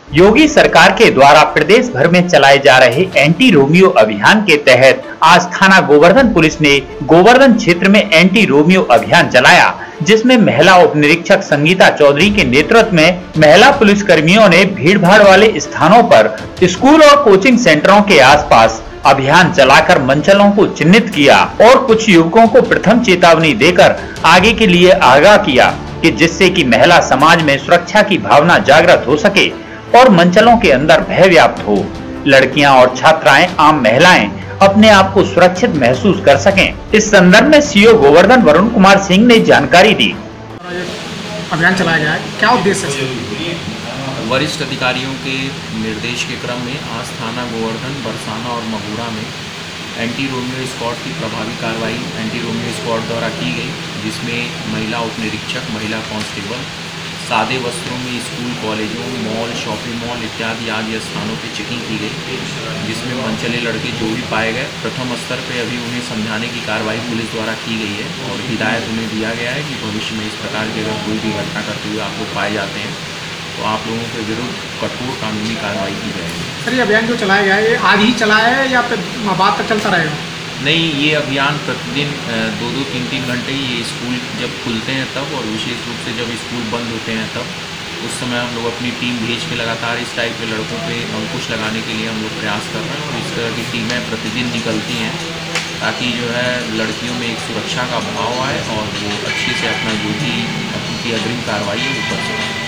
योगी सरकार के द्वारा प्रदेश भर में चलाए जा रहे एंटी रोमियो अभियान के तहत आज थाना गोवर्धन पुलिस ने गोवर्धन क्षेत्र में एंटी रोमियो अभियान चलाया, जिसमें महिला उप निरीक्षक संगीता चौधरी के नेतृत्व में महिला पुलिस कर्मियों ने भीड़ भाड़ वाले स्थानों पर स्कूल और कोचिंग सेंटरों के आसपास अभियान चलाकर मंचलों को चिन्हित किया और कुछ युवकों को प्रथम चेतावनी देकर आगे के लिए आगाह किया कि जिससे कि महिला समाज में सुरक्षा की भावना जागृत हो सके और मंचलों के अंदर भय व्याप्त हो, लड़कियां और छात्राएं आम महिलाएं अपने आप को सुरक्षित महसूस कर सकें। इस संदर्भ में सीओ गोवर्धन वरुण कुमार सिंह ने जानकारी दी। अभियान चलाया गया है, क्या उद्देश्य है? वरिष्ठ अधिकारियों के निर्देश के क्रम में आज थाना गोवर्धन, बरसाना और मगुरा में एंटी रोमियो स्क्वाड की प्रभावी कार्रवाई एंटी रोमियो स्क्वाड द्वारा की गई, जिसमें महिला उप निरीक्षक, महिला कांस्टेबल, सादे वस्त्रों में स्कूल, कॉलेजों, मॉल, शॉपिंग मॉल इत्यादि आदि स्थानों पर चेकिंग की गई, जिसमें मनचले लड़के जो भी पाए गए प्रथम स्तर पर अभी उन्हें समझाने की कार्रवाई पुलिस द्वारा की गई है और हिदायत उन्हें दिया गया है कि भविष्य में इस प्रकार की अगर कोई भी घटना करते हुए आप लोग पाए जाते हैं तो आप लोगों के विरुद्ध कठोर कानूनी कार्रवाई की जाएगी। सर, ये अभियान जो चलाया गया है ये आज ही चलाया है या फिर बाद तक चलता रहेगा? नहीं, ये अभियान प्रतिदिन 2-2, 3-3 घंटे ये स्कूल जब खुलते हैं तब और विशेष रूप से जब स्कूल बंद होते हैं तब उस समय हम लोग अपनी टीम भेज के लगातार इस टाइप के लड़कों पे अंकुश लगाने के लिए हम लोग प्रयास कर रहे हैं और इस तरह की टीमें प्रतिदिन निकलती हैं ताकि जो है लड़कियों में एक सुरक्षा का भाव आए और वो अच्छे से अपना जो भी उनकी अग्रिम कार्रवाई है वो कर सकें।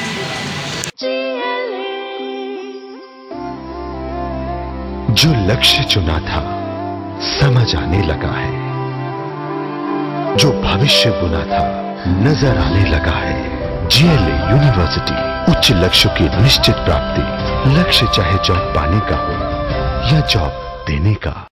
जो लक्ष्य चुना था समझ आने लगा है, जो भविष्य बुना था नजर आने लगा है। जीएलए यूनिवर्सिटी, उच्च लक्ष्य की निश्चित प्राप्ति। लक्ष्य चाहे जॉब पाने का हो या जॉब देने का।